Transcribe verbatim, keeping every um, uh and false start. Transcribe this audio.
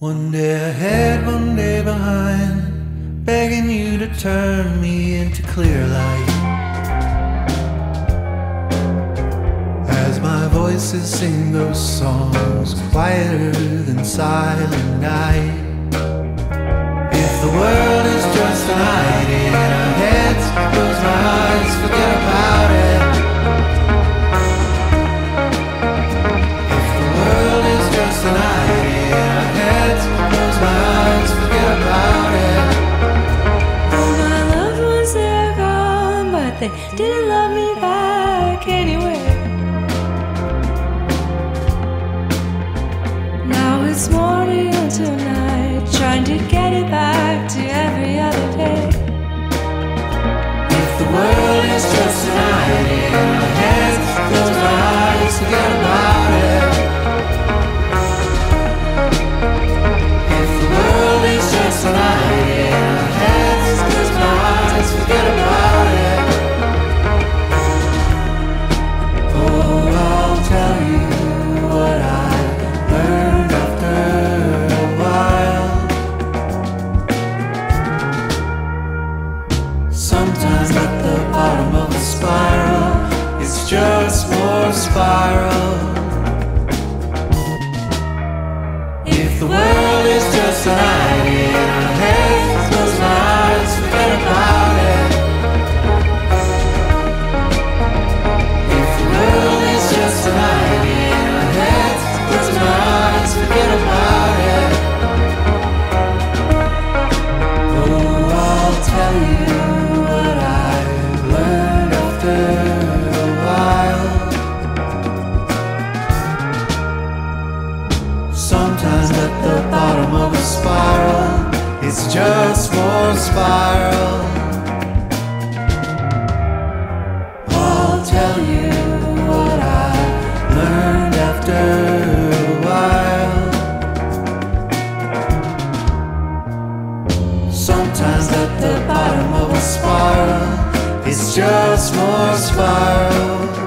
One day ahead, one day behind, begging you to turn me into clear light. As my voices sing those songs, quieter than silent night. If the world is just an idea in our heads, close my eyes, forget about it. If the world is just an idea in our heads, close my eyes, forget about it. All my loved ones, they're gone, but they didn't love me back anyway. Now it's morning until night, trying to get it back to every other day. If the world is just an idea in our heads, close my eyes, forget about it. If the world is just an idea in our heads, close my eyes, forget about it. Oh, I'll tell you what I learned after a while. Sometimes at the bottom of a spiral, it's just more spiral. If the world is just an idea in our heads, close my eyes, forget about it. If the world is just an idea in our heads, close my eyes, forget about it. Oh, I'll tell you what I learned after a while. Sometimes at the bottom of a spiral, it's just more spiral. I'll tell you what I learned after a while. Sometimes at the bottom of a spiral, it's just more spiral.